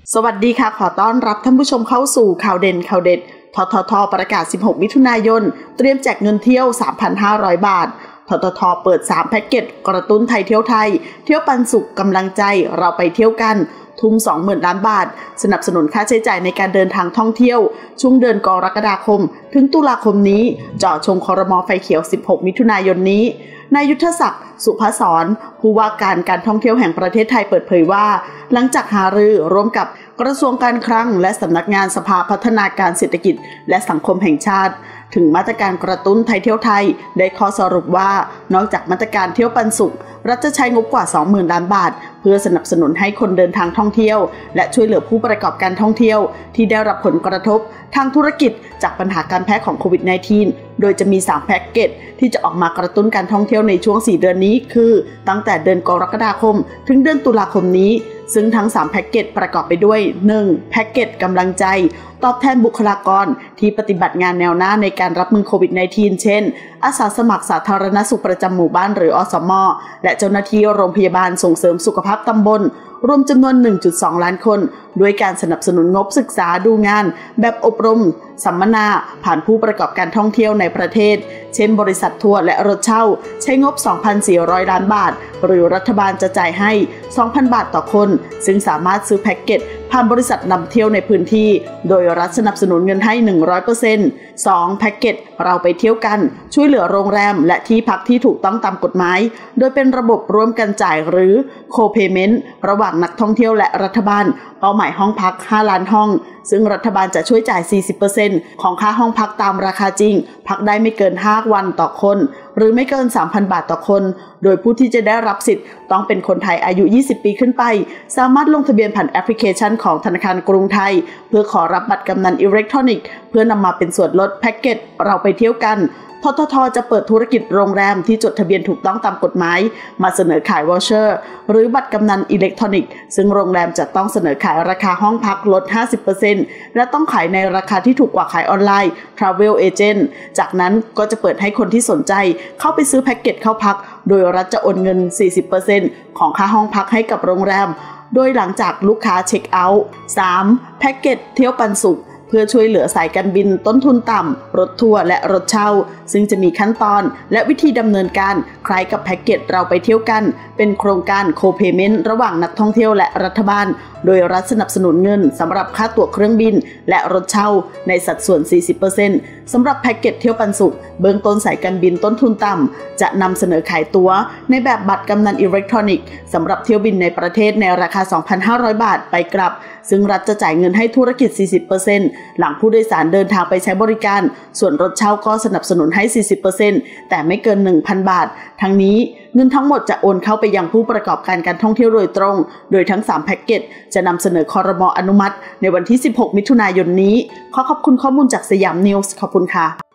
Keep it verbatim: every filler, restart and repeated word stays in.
สวัสดีค่ะขอต้อนรับท่านผู้ชมเข้าสู่ข่าวเด่นข่าวเด็ดทททประกาศสิบหกมิถุนายนเตรียมแจกเงินเที่ยว สามพันห้าร้อย บาททททเปิดสามแพ็กเกจกระตุ้นไทยเที่ยวไทยเที่ยวปันสุขกำลังใจเราไปเที่ยวกันทุ่ม สองหมื่น ล้านบาทสนับสนุนค่าใช้จ่ายในการเดินทางท่องเที่ยวช่วงเดือนกรกฎาคมถึงตุลาคมนี้เจาะชงครม.ไฟเขียวสิบหกมิถุนายนนี้นายยุทธศักดิ์สุภศรผู้ว่าการการท่องเที่ยวแห่งประเทศไทยเปิดเผยว่าหลังจากหารือร่วมกับกระทรวงการคลังและสำนักงานสภาพัฒนาการเศรษฐกิจและสังคมแห่งชาติถึงมาตรการกระตุ้นไทยเที่ยวไทยได้ข้อสรุปว่านอกจากมาตรการเที่ยวปันสุขรัฐจะใช้งบกว่า สองหมื่น ล้านบาทเพื่อสนับสนุนให้คนเดินทางท่องเที่ยวและช่วยเหลือผู้ประกอบการท่องเที่ยวที่ได้รับผลกระทบทางธุรกิจจากปัญหาการแพร่ของโควิด สิบเก้า โดยจะมีสามแพ็กเกจที่จะออกมากระตุ้นการท่องเที่ยวในช่วงสี่เดือนนี้คือตั้งแต่เดือนกรกฎาคมถึงเดือนตุลาคมนี้ซึ่งทั้งสามแพ็กเกจประกอบไปด้วย หนึ่ง แพ็กเกจกำลังใจตอบแทนบุคลากรที่ปฏิบัติงานแนวหน้าในการรับมือโควิด สิบเก้า เช่นอาสาสมัครสาธารณสุขประจำหมู่บ้านหรืออสม.และเจ้าหน้าที่โรงพยาบาลส่งเสริมสุขภาพตำบลรวมจำนวน หนึ่งจุดสอง ล้านคนด้วยการสนับสนุนงบศึกษาดูงานแบบอบรมสัมมนาผ่านผู้ประกอบการท่องเที่ยวในประเทศเช่นบริษัททัวร์และรถเช่าใช้งบ สองพันสี่ร้อย ล้านบาทหรือรัฐบาลจะจ่ายให้ สองพัน บาทต่อคนซึ่งสามารถซื้อแพ็กเกจผ่านบริษัทนำเที่ยวในพื้นที่โดยรัฐสนับสนุนเงินให้ หนึ่งร้อยเปอร์เซ็นต์ สอง แพ็กเกจเราไปเที่ยวกันช่วยเหลือโรงแรมและที่พักที่ถูกต้องตามกฎหมายโดยเป็นระบบร่วมกันจ่ายหรือโคเพย์เมนต์ระหว่างนักท่องเที่ยวและรัฐบาลเป้าหมายห้องพักห้าล้านห้องซึ่งรัฐบาลจะช่วยจ่าย สี่สิบเปอร์เซ็นต์ ของค่าห้องพักตามราคาจริงพักได้ไม่เกินห้าวันต่อคนหรือไม่เกิน สามพัน บาทต่อคนโดยผู้ที่จะได้รับสิทธิ์ต้องเป็นคนไทยอายุยี่สิบปีขึ้นไปสามารถลงทะเบียนผ่านแอปพลิเคชันของธนาคารกรุงไทยเพื่อขอรับบัตรกำนันอิเล็กทรอนิกส์เพื่อนำมาเป็นส่วนลดแพ็กเกจเราไปเที่ยวกันททท.จะเปิดธุรกิจโรงแรมที่จดทะเบียนถูกต้องตามกฎหมายมาเสนอขายวอเชอร์หรือบัตรกำนันอิเล็กทรอนิกส์ซึ่งโรงแรมจะต้องเสนอขายราคาห้องพักลด ห้าสิบเปอร์เซ็นต์ และต้องขายในราคาที่ถูกกว่าขายออนไลน์ Travel Agent จากนั้นก็จะเปิดให้คนที่สนใจเข้าไปซื้อแพ็กเกจเข้าพักโดยรัฐจะโอนเงิน สี่สิบเปอร์เซ็นต์ ของค่าห้องพักให้กับโรงแรมโดยหลังจากลูกค้าเช็คเอาท์ สาม แพ็กเกจเที่ยวปันสุขเพื่อช่วยเหลือสายการบินต้นทุนต่ำรถทัวร์และรถเช่าซึ่งจะมีขั้นตอนและวิธีดำเนินการคล้ายกับแพ็กเกจเราไปเที่ยวกันเป็นโครงการโคเพย์เมนต์ระหว่างนักท่องเที่ยวและรัฐบาลโดยรัฐสนับสนุนเงินสำหรับค่าตั๋วเครื่องบินและรถเช่าในสัดส่วน สี่สิบเปอร์เซ็นต์ สำหรับแพ็กเกจเที่ยวปันสุขเบื้องต้นสายการบินต้นทุนต่ำจะนำเสนอขายตั๋วในแบบบัตรกำนันอิเล็กทรอนิกส์สำหรับเที่ยวบินในประเทศในราคา สองพันห้าร้อย บาทไปกลับซึ่งรัฐจะจ่ายเงินให้ธุรกิจ สี่สิบเปอร์เซ็นต์ หลังผู้โดยสารเดินทางไปใช้บริการส่วนรถเช่าก็สนับสนุนให้ สี่สิบเปอร์เซ็นต์ แต่ไม่เกิน หนึ่งพัน บาททั้งนี้เงินทั้งหมดจะโอนเข้าไปยังผู้ประกอบการการท่องเที่ยวโดยตรงโดยทั้งสามแพ็กเกจจะนำเสนอครม.อนุมัติในวันที่สิบหกมิถุนายนนี้ขอขอบคุณข้อมูลจากสยามนิวส์ขอบคุณค่ะ